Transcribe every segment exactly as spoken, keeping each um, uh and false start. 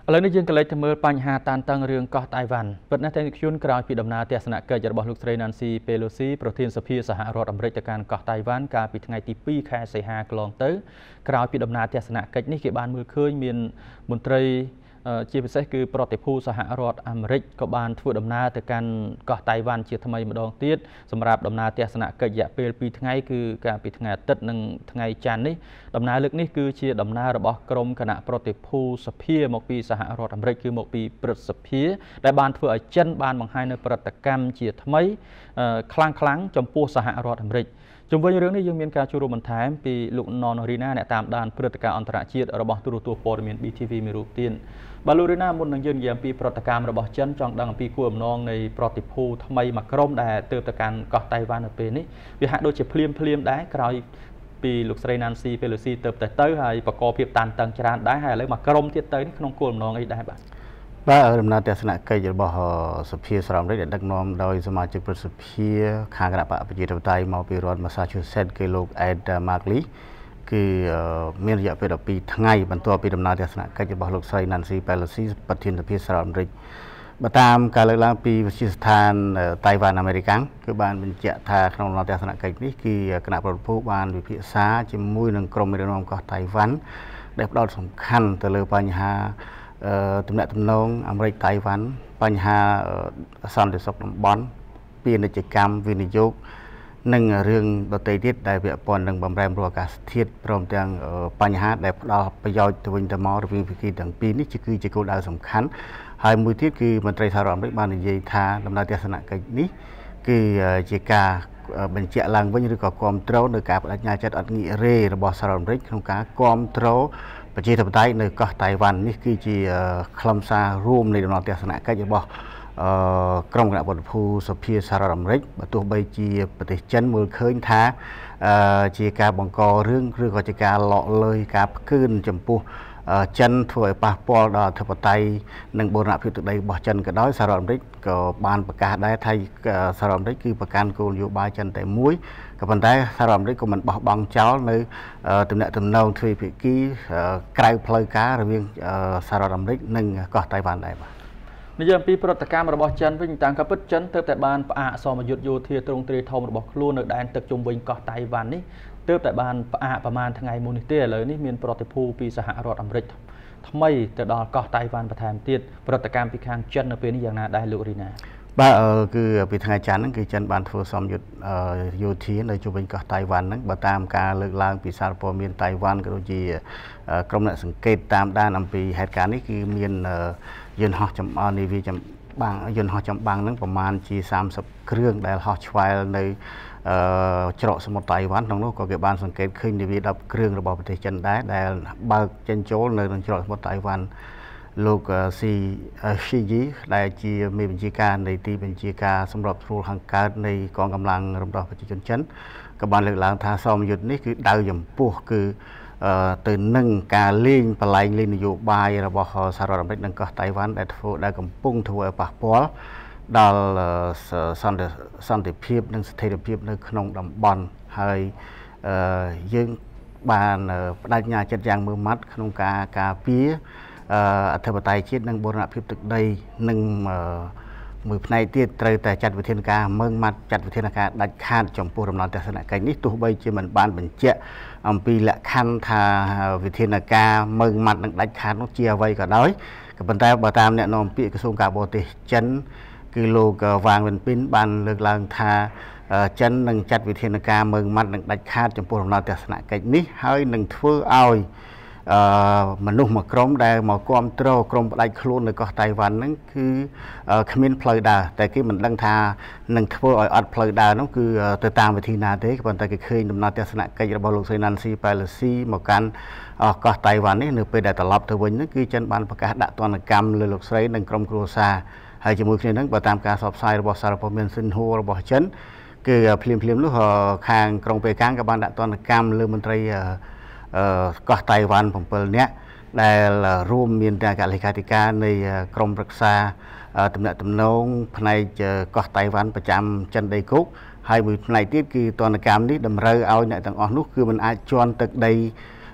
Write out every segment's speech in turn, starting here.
ឥឡូវនេះយើងក៏លេចទៅមើលបញ្ហាតានតឹងរឿងកោះតៃវ៉ាន់ពិតណាស់តែខ្ញុំក្រោយពីដំណើរទស្សនកិច្ចរបស់លោកស្រី Nancy Pelosi ប្រធានសភាសហរដ្ឋអាមេរិកទៅកាន់កោះតៃវ៉ាន់កាលពីថ្ងៃទីពីរខែសីហាកន្លងទៅក្រោយពីដំណើរទស្សនកិច្ចនេះគេបានមើលឃើញមានមន្ត្រីជាពិសេសគឺប្រតិភូសហរដ្ឋអាមេរិកក៏បានធ្វើដំណើរទៅកាន់កោះតៃវ៉ាន់ជាថ្មីម្ដងទៀតសម្រាប់ដំណើរទស្សនកិច្ចរយៈពេលពីរថ្ងៃគឺកាលពីថ្ងៃអាទិត្យនិងថ្ងៃច័ន្ទនេះដំណើរលើកនេះគឺជាដំណើររបស់ក្រុមគណៈប្រតិភូសភាមកពីសហរដ្ឋអាមេរិកគឺមកពីព្រឹទ្ធសភាដែលបានធ្វើឲ្យចិនបានបង្ហាញនូវប្រតិកម្មជាថ្មីខ្លាំងខ្លាំងចំពោះសហរដ្ឋអាមេរិកជុំវិញរឿងនេះយើងមានការចូលរួមបន្ថែមពីលោកណនរីណាអ្នកតាមដានព្រឹត្តិការណ៍អន្តរជាតិរបស់ទូរទស្សន៍ព័ត៌មាន B T V មួយរូបទៀតបាទលោករីណាមុននឹងយើងនិយាយអំពីប្រតិកម្មរបស់ចិនចង់ដឹងអំពីគោលបំណងនៃប្រតិភូថ្មីមួយក្រុមដែលទើបទៅកាន់កោះតៃវ៉ាន់នៅពេលនេះវាហាក់ដូចជាភ្លាមភ្លាមដែរក្រោយពីលោកស្រី Nancy Pelosi ទៅទៅទៅហើយបកកភាពតានតឹងច្រើនដែរហើយឥឡូវមួយក្រុមទៀតទៅនេះក្នុងគោលបំណងអីដែរបាទបាទដំណើរទស្សនកិច្ចរបស់សភាសហរដ្ឋអាមេរិកដែលដឹកនាំដោយសមាជិកព្រឹទ្ធសភាខាងគណៈបកប្រជាធិបតេយ្យមកពីរដ្ឋ Massachusetts គឺលោក Ed Markey គឺមានរយៈពេល12ថ្ងៃបន្ទាប់ពីដំណើរទស្សនកិច្ចរបស់លោកស្រី Nancy Pelosi ប្រធានសភាសហរដ្ឋអាមេរិកបើតាមការលើកឡើងពីវិទ្យាស្ថានតៃវ៉ាន់អាមេរិកគឺបានបញ្ជាក់ថាក្នុងដំណើរទស្សនកិច្ចនេះគឺគណៈប្រតិភូបានវិភាសាជាមួយនឹងក្រុមមេដឹកនាំកោះតៃវ៉ាន់ដែលផ្ដោតសំខាន់ទៅលើបញ្ហាទំនាក់ទំនងអាមេរិកតៃវ៉ាន់បញ្ហាសន្តិសុខតំបន់ពាណិជ្ជកម្មវិនិយោគនិងរឿងដទៃទៀតដែលពាក់ព័ន្ធនឹងបម្រែបម្រួលអាកាសធាតុព្រមទាំងបញ្ហាដែលផ្ដល់ប្រយោជន៍ទៅវិញទៅមករវាងភាគីទាំងពីរនេះគឺជាគោលដៅសំខាន់ហើយមួយទៀតគឺមន្ត្រីសហរដ្ឋអាមេរិកបាននិយាយថាដំណើរទស្សនកិច្ចនេះគឺជាការបញ្ជាក់ឡើងវិញឬក៏គ្រប់គ្រងនៅការបដិញ្ញាចិត្តអត់ងាករេរបស់សហរដ្ឋអាមេរិកក្នុងការគ្រប់គ្រងប្រជាធិបតេយ្យនៅកោះតៃវ៉ាន់នេះគឺជាខ្លឹមសាររួមនៃដំណើរទស្សនកិច្ចរបស់ក្រុមគណៈប្រតិភូសភាសហរដ្ឋអាមេរិកបើទោះបីជាប្រទេសចិនមើលឃើញថាជាការបង្ករឿងឬក៏ជាការលក់លើយការផ្គឿនចំពោះចិនធ្វើឲ្យប៉ះពាល់ដល់អធិបតេយ្យនិងបូរណភាពទឹកដីរបស់ចិនក៏ដោយសហរដ្ឋអាមេរិកក៏បានប្រកាសដែរថាសហរដ្ឋអាមេរិកគឺប្រកាន់គោលនយោបាយចិនតែមួយក៏ប៉ុន្តែសហរដ្ឋអាមេរិកក៏មិនបោះបង់ចោលនៅទំនាក់ទំនងទ្វេភាគីក្រៅផ្លូវការរវាងសហរដ្ឋអាមេរិកនិងកោះតៃវ៉ាន់ដែរបាទនិយាយអំពីប្រតិកម្មរបស់ចិនវិញតាមការពិតចិនទើបតែបានផ្អាកសមយុទ្ធយោធាទ្រង់ទ្រាយធំរបស់ខ្លួននៅដែនទឹកជុំវិញកោះតៃវ៉ាន់នេះទើបតែបានផ្អាកប្រមាណថ្ងៃមុននេះទេឥឡូវនេះមានប្រតិភូពីសហរដ្ឋអាមេរិកថ្មីទៅដល់កោះតៃវ៉ាន់បន្ថែមទៀតប្រតិកម្មពីខាងចិននៅពេលនេះយ៉ាងណាដែរលោករីណាបាទគឺពីថ្ងៃច័ន្ទហ្នឹងគឺចិនបានធ្វើសមយុទ្ធយោធានៅជុំវិញកោះតៃវ៉ាន់ហ្នឹងបើតាមការលើកឡើងពីសារព័ត៌មានតៃវ៉ាន់ក៏ដូចជាក្រុមអ្នកសង្កេតតាមដានអំពីហេតុការណ៍នេះគឺមានយន្តហោះចម្បាំងនាវាចម្បាំងយន្តហោះចម្បាំងហ្នឹងប្រមាណជាសាមសិបគ្រឿងដែលហោះឆ្វែលនៅច្រកសមុទ្រតៃវ៉ាន់ក្នុងនោះក៏គេបានសង្កេតឃើញនាវាដប់គ្រឿងរបស់ប្រទេសចិនដែរដែលបើកចេញចូលនៅក្នុងច្រកសមុទ្រតៃវ៉ាន់លោកស៊ីស៊ីជីដែលជាមេបញ្ជាការនៃទីបញ្ជាការសម្របសម្រួលខាងកើតនៃកងកម្លាំងរំដោះប្រជាជនចិនក៏បានលើកឡើងថាសមយុទ្ធនេះគឺដៅចំពោះគឺទៅនឹងការលេងបលែងលេងនយោបាយរបស់សហរដ្ឋអាមេរិកនិងកោះតៃវ៉ាន់ដែលធ្វើដែលកំពុងធ្វើឲ្យប៉ះពាល់ដល់សន្តិសន្តិភាពនិងស្ថិរភាពនៅក្នុងតំបន់ហើយយើងបានបដិញ្ញាចិត្តយ៉ាងម៉ឺងម៉ាត់ក្នុងការការពារអធិបតេយ្យជាតិនិងបូរណភាពទឹកដីនិងមួយផ្នែកទៀតត្រូវតែចាត់វិធានការម៉ឺងម៉ាត់ចាត់វិធានការដាច់ខាតចំពោះដំណើរទស្សនកិច្ចនេះទោះបីជាមិនបានបញ្ជាក់អំពីលក្ខខណ្ឌថាវិធានការម៉ឺងម៉ាត់និងដាច់ខាតនោះជាអ្វីក៏ដោយក៏ប៉ុន្តែបើតាមអ្នកនាំពាក្យក្រសួងការបរទេសចិនគឺលោកវ៉ាងវិនពីនបានលើកឡើងថាចិននឹងចាត់វិធានការម៉ឺងម៉ាត់និងដាច់ខាតចំពោះដំណើរទស្សនកិច្ចនេះហើយនឹងធ្វើឲ្យមនុស្សមួយក្រុមដែលមកគ្រប់គ្រងក្រុមផ្ដាច់ខ្លួននៅកោះតៃវ៉ាន់ហ្នឹងគឺគ្មានផ្លូវដើរតែគេមិនដឹងថានឹងធ្វើឲ្យអត់ផ្លូវដើរនោះគឺទៅតាមវិធីណាទេប៉ុន្តែគេឃើញដំណើរទស្សនកិច្ចរបស់លោកស្រី Nancy Pelosi មកកាន់កោះតៃវ៉ាន់នេះនៅពេលដែលត្រឡប់ទៅវិញហ្នឹងគឺចិនបានប្រកាសដាក់ទណ្ឌកម្មលើលោកស្រីនិងក្រុមគ្រួសារហើយជាមួយគ្នាហ្នឹងបើតាមការផ្សព្វផ្សាយរបស់សារព័ត៌មានស៊ីនហួររបស់ចិនគឺភ្លាមភ្លាមនោះខាងក្រុងប៉េកាំងក៏បានដាក់ទណ្ឌកម្មលើមន្ត្រីកោះតៃវ៉ាន់bảyនាក់ដែលរួមមានទាំងអគ្គលេខាធិការនៃក្រមរក្សាទំនាក់ទំនងផ្នែកកោះតៃវ៉ាន់ប្រចាំចិនដីគោកហើយមួយផ្នែកទៀតគឺទណ្ឌកម្មនេះតម្រូវឲ្យអ្នកទាំងអស់នោះគឺមិនអាចជន់ទឹកដី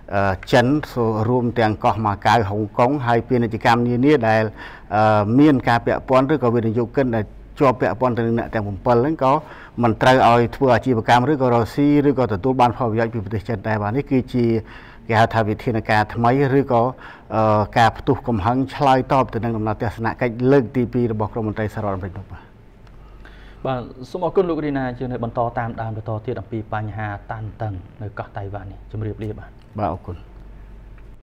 ចិនរួមទាំងកោះម៉ាកាវហុងកុងហើយពាណិជ្ជកម្មនានាដែលមានការពាក់ព័ន្ធឬក៏វិនិយោគិនដែលជាប់ពាក់ព័ន្ធទៅនឹងអ្នកទាំងbảyហ្នឹងក៏មិនត្រូវឲ្យធ្វើអាជីវកម្មឬក៏រកស៊ីឬក៏ទទួលបានផលប្រយោជន៍ពីប្រទេសចិនដែរបាទនេះគឺជាគេហៅថាវិធានការថ្មីឬក៏ការផ្ទុះកំហឹងឆ្លើយតបទៅនឹងដំណើរទស្សនកិច្ចលើកទីពីររបស់ក្រមមន្ត្រីសហរដ្ឋអាមេរិកនោះបាទបាទសូមអរគុណលោករីណាយើងនៅបន្តតាមដានបន្តទៀតអំពីបញ្ហាតានតឹងនៅកោះតៃវ៉ាន់នេះជម្រាបលាបាទបាទអរគុណ